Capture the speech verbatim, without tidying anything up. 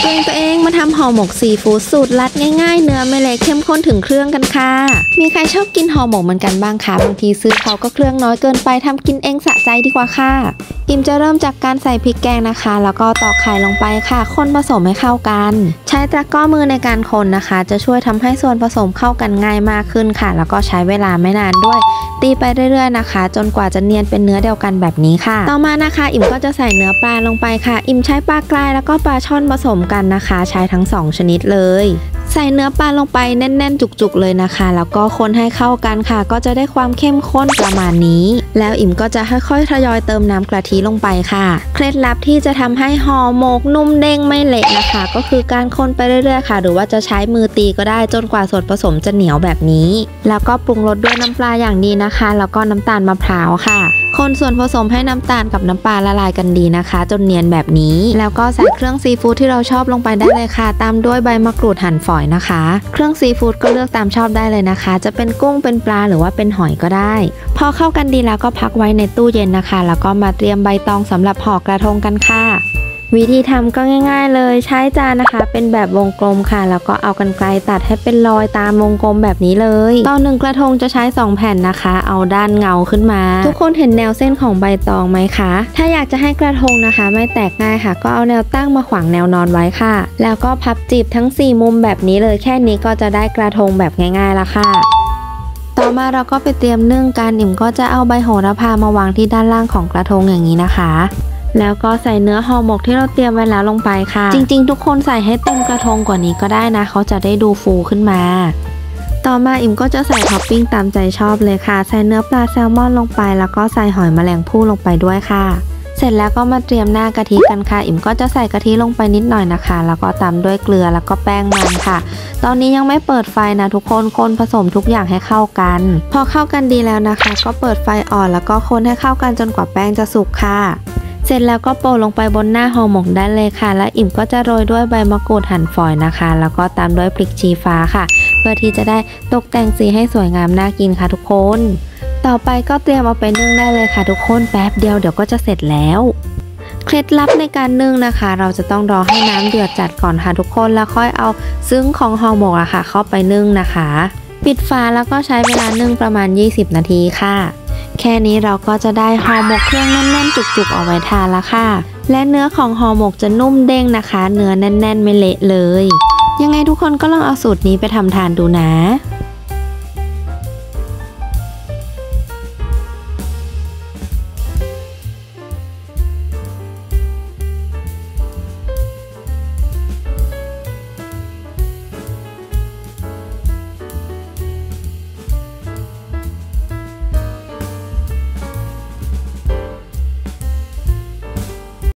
ตัวเองตัวเองมาทำห่อหมกซีฟู้ดสูตรลัดง่ายๆเนื้อไม่เละเข้มข้นถึงเครื่องกันค่ะมีใครชอบกินห่อหมกเหมือนกันบ้างคะบางทีซื้อเขาก็เครื่องน้อยเกินไปทำกินเองสะใจดีกว่าค่ะอิมจะเริ่มจากการใส่พริกแกงนะคะแล้วก็ตอกไข่ลงไปค่ะคนผสมให้เข้ากันใช้ตะกร้อมือในการคนนะคะจะช่วยทำให้ส่วนผสมเข้ากันง่ายมากขึ้นค่ะแล้วก็ใช้เวลาไม่นานด้วยตีไปเรื่อยๆนะคะจนกว่าจะเนียนเป็นเนื้อเดียวกันแบบนี้ค่ะต่อมานะคะอิมก็จะใส่เนื้อปลาลงไปค่ะอิมใช้ปลากรายแล้วก็ปลาช่อนผสมกันนะคะใช้ทั้งสองชนิดเลยใส่เนื้อปลาลงไปแน่นๆจุกๆเลยนะคะแล้วก็คนให้เข้ากันค่ะก็จะได้ความเข้มข้นประมาณนี้แล้วอิมก็จะค่อยๆทยอยเติมน้ำกะทิลงไปค่ะเคล็ดลับที่จะทำให้ห่อหมกนุ่มเด้งไม่เละนะคะก็คือการคนไปเรื่อยๆค่ะหรือว่าจะใช้มือตีก็ได้จนกว่าส่วนผสมจะเหนียวแบบนี้แล้วก็ปรุงรสด้วยน้ำปลาอย่างดีนะคะแล้วก็น้ำตาลมะพร้าวค่ะคนส่วนผสมให้น้ำตาลกับน้ำปลาละลายกันดีนะคะจนเนียนแบบนี้แล้วก็ใส่เครื่องซีฟู้ดที่เราชอบลงไปได้เลยค่ะตามด้วยใบมะกรูดหั่นฝอยนะคะเครื่องซีฟู้ดก็เลือกตามชอบได้เลยนะคะจะเป็นกุ้งเป็นปลาหรือว่าเป็นหอยก็ได้พอเข้ากันดีแล้วก็พักไว้ในตู้เย็นนะคะแล้วก็มาเตรียมใบตองสำหรับห่อกระทงกันค่ะวิธีทำก็ง่ายๆเลยใช้จานนะคะเป็นแบบวงกลมค่ะแล้วก็เอากรรไกรตัดให้เป็นรอยตามวงกลมแบบนี้เลยตอนหนึ่งกระทงจะใช้สองแผ่นนะคะเอาด้านเงาขึ้นมาทุกคนเห็นแนวเส้นของใบตองไหมคะถ้าอยากจะให้กระทงนะคะไม่แตกง่ายค่ะก็เอาแนวตั้งมาขวางแนวนอนไว้ค่ะแล้วก็พับจีบทั้งสี่มุมแบบนี้เลยแค่นี้ก็จะได้กระทงแบบง่ายๆแล้วค่ะต่อมาเราก็ไปเตรียมนึ่งกันอิ่มก็จะเอาใบโหระพามาวางที่ด้านล่างของกระทงอย่างนี้นะคะแล้วก็ใส่เนื้อห่อหมกที่เราเตรียมไว้แล้วลงไปค่ะจริงๆทุกคนใส่ให้เต็มกระทงกว่านี้ก็ได้นะเขาจะได้ดูฟูขึ้นมาต่อมาอิ่มก็จะใส่ท็อปปิ้งตามใจชอบเลยค่ะใส่เนื้อปลาแซลมอนลงไปแล้วก็ใส่หอยแมลงภู่ลงไปด้วยค่ะเสร็จแล้วก็มาเตรียมหน้ากะทิกันค่ะอิ่มก็จะใส่กะทิลงไปนิดหน่อยนะคะแล้วก็ตามด้วยเกลือแล้วก็แป้งมันค่ะตอนนี้ยังไม่เปิดไฟนะทุกคนคนผสมทุกอย่างให้เข้ากันพอเข้ากันดีแล้วนะคะก็เปิดไฟอ่อนแล้วก็คนให้เข้ากันจนกว่าแป้งจะสุกค่ะเสร็จแล้วก็โปะลงไปบนหน้าห่อหมกได้เลยค่ะและอิ่มก็จะโรยด้วยใบมะกรูดหั่นฝอยนะคะแล้วก็ตามด้วยพริกชี้ฟ้าค่ะเพื่อที่จะได้ตกแต่งสีให้สวยงามน่ากินค่ะทุกคนต่อไปก็เตรียมเอาไปนึ่งได้เลยค่ะทุกคนแป๊บเดียวเดี๋ยวก็จะเสร็จแล้วเคล็ดลับในการนึ่งนะคะเราจะต้องรอให้น้ำเดือดจัดก่อนค่ะทุกคนแล้วค่อยเอาซึ้งของห่อหมกอะค่ะเข้าไปนึ่งนะคะปิดฝาแล้วก็ใช้เวลานึ่งประมาณยี่สิบนาทีค่ะแค่นี้เราก็จะได้ห่อหมกเครื่องแน่นๆจุกๆเอาไว้ทานแล้วค่ะและเนื้อของห่อหมกจะนุ่มเด้งนะคะเนื้อแน่นๆไม่เละเลยยังไงทุกคนก็ลองเอาสูตรนี้ไปทำทานดูนะ